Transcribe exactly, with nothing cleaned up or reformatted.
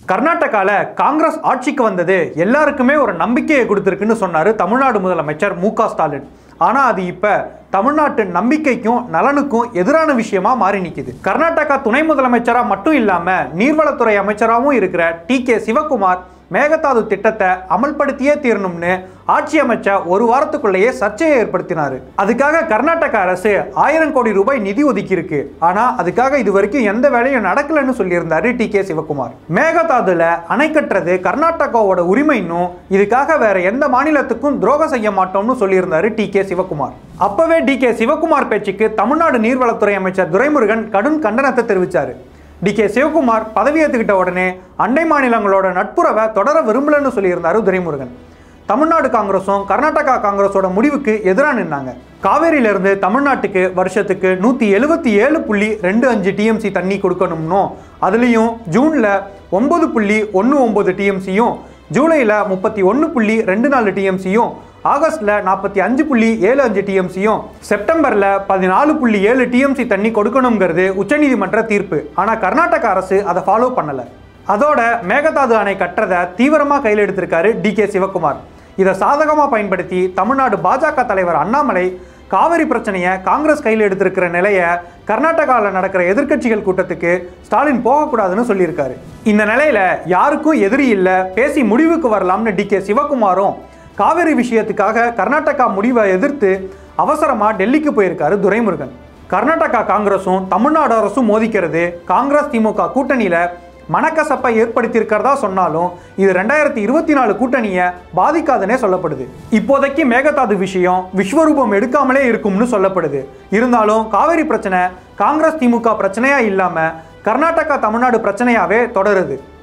கர்நாடகால காங்கிரஸ் ஆட்சிக்கு வந்தது எல்லாருக்குமே ஒரு நம்பிக்கையை கொடுத்திருக்குன்னு சொன்னாரு தமிழ்நாடு முதலமைச்சர் மு க ஸ்டாலின். ஆனா அது இப்ப தமிழ்நாட்டு நம்பிக்கைக்கும் நலனுக்கும் எதிரான விஷயமா மாறி நிக்குது. கர்நாடகா துணை முதலமைச்சரா மட்டும் இல்லாம நீர்வளத்துறை அமைச்சராகவும் இருக்கிற டி கே சிவகுமார் மேகதாது திட்டத்தை அமல்படுத்தியே தீரணும்னு ஆட்சி அமைச்ச ஒரு வாரத்துக்குள்ளேயே சர்ச்சையை ஏற்படுத்தினார். அதுக்காக கர்நாடக அரசு ஆயிரம் கோடி ரூபாய் நிதி ஒதுக்கி இருக்கு. ஆனா அதுக்காக இது வரைக்கும் எந்த வேலையும் நடக்கலன்னு சொல்லியிருந்தாரு டி கே சிவகுமார். மேகதாதுல அணை கட்டுறது கர்நாடகாவோட உரிமைன்னும் இதுக்காக வேற எந்த மாநிலத்துக்கும் துரோகம் செய்ய மாட்டோம்னு சொல்லியிருந்தாரு டி கே சிவகுமார். அப்பவே டி கே சிவகுமார் பேச்சுக்கு தமிழ்நாடு நீர்வளத்துறை அமைச்சர் துரைமுருகன் கடும் கண்டனத்தை தெரிவித்தார். டி கே சிவகுமார் பதவியேற்றுக்கிட்ட உடனே அண்டை மாநிலங்களோட நட்புறவை தொடர விரும்பலன்னு சொல்லியிருந்தாரு துரைமுருகன். தமிழ்நாடு காங்கிரஸும் கர்நாடகா காங்கிரஸோட முடிவுக்கு எதிராக நின்னாங்க. காவேரியிலிருந்து தமிழ்நாட்டுக்கு வருஷத்துக்கு நூற்றி எழுபத்தி ஏழு புள்ளி ரெண்டு அஞ்சு டிஎம்சி தண்ணி கொடுக்கணும்னோ, அதுலேயும் ஜூனில் ஒன்பது புள்ளி ஒன்று ஒன்பது டிஎம்சியும், ஜூலையில் முப்பத்தி ஒன்று புள்ளி ரெண்டு நாலு டிஎம்சியும், ஆகஸ்ட்ல நாற்பத்தி அஞ்சு புள்ளி ஏழு அஞ்சு டிஎம்சியும், செப்டம்பர்ல பதினாலு புள்ளி ஏழு டிஎம்சி தண்ணி கொடுக்கணுங்கிறது உச்சநீதிமன்ற தீர்ப்பு. ஆனா கர்நாடக அரசு அதை ஃபாலோ பண்ணல. அதோட மேகதாது அணை கட்டுறதை தீவிரமா கையில் எடுத்திருக்காரு டி கே சிவகுமார். இதை சாதகமா பயன்படுத்தி தமிழ்நாடு பாஜக தலைவர் அண்ணாமலை காவிரி பிரச்சனையை காங்கிரஸ் கையில் எடுத்திருக்கிற நிலையை கர்நாடகாவில் நடக்கிற எதிர்க்கட்சிகள் கூட்டத்துக்கு ஸ்டாலின் போகக்கூடாதுன்னு சொல்லியிருக்காரு. இந்த நிலையில யாருக்கும் எதிரி இல்லை, பேசி முடிவுக்கு வரலாம்னு டி கே சிவகுமாரும் காவிரி விஷயத்துக்காக கர்நாடகா முடிவை எதிர்த்து அவசரமா டெல்லிக்கு போயிருக்காரு துரைமுருகன். கர்நாடகா காங்கிரஸும் தமிழ்நாடு அரசும் மோதிக்கிறது காங்கிரஸ் திமுக கூட்டணியில மனக்கசப்பை ஏற்படுத்தி இருக்கிறதா சொன்னாலும் இது ரெண்டாயிரத்தி இருபத்தி நாலு கூட்டணியை பாதிக்காதுன்னே சொல்லப்படுது. இப்போதைக்கு மேகதாது விஷயம் விஸ்வரூபம் எடுக்காமலே இருக்கும்னு சொல்லப்படுது. இருந்தாலும் காவிரி பிரச்சனை காங்கிரஸ் திமுக பிரச்சனையா இல்லாம கர்நாடகா தமிழ்நாடு பிரச்சனையாவே தொடருது.